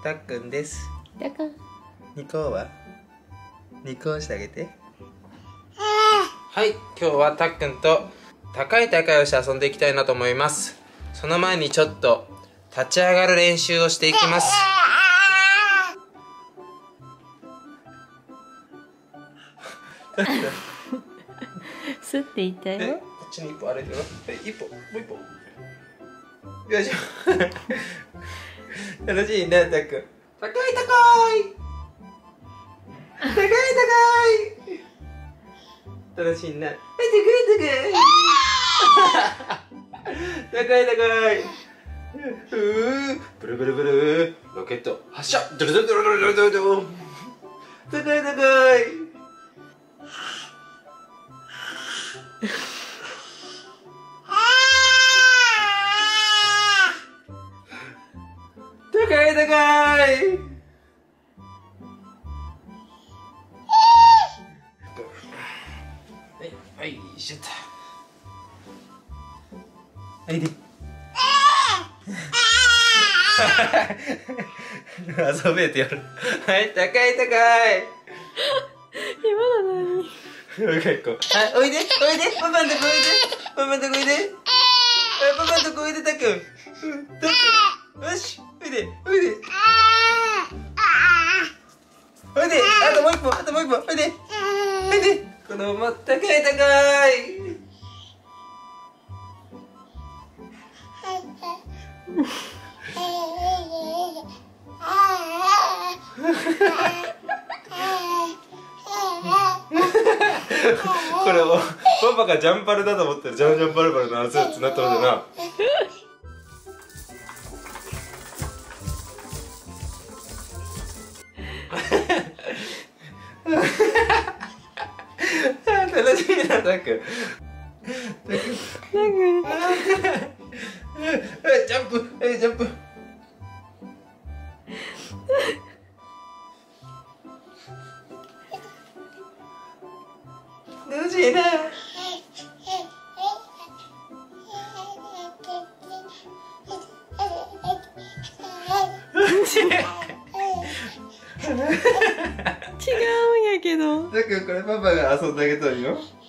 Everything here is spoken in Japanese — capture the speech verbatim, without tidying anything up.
たっくんです。 だからニコはニコしてあげて。はい、今日はたっくんと高い高いをして遊んでいきたいなと思います。その前にちょっと立ち上がる練習をしていきます。 すって言ったよ。 こっちに一歩歩いてよ。一歩、もう一歩。よいしょ。楽しいね、たっくん。高い高い。高い高い。楽しいな。はい、高い高い。高い高い。うー、ブルブルブル。ロケット発射。ドルドルドルドルドルドル。高い高い。高い高い。はいはい、しょった。はいで。遊べってやる。はい、高い高い。 今の何？ もう一回行こう。はい、おいで、おいで、パパんとこおいで、パパんとこおいで。はい、パパんとこおいで、たっくん。うん、たっくん。よし、おいで、おいで。おいで、あともう一歩、あともう一歩、おいで。おいで。このまま高い高い。これをパパがジャンパルだと思ったらジャンジャンパルパルの熱々になったのでな。楽しいな、たっくん。ジャンプ、ジャンプ。楽しいな。 違うんやけど。 だからこれパパが遊んであげたいよ。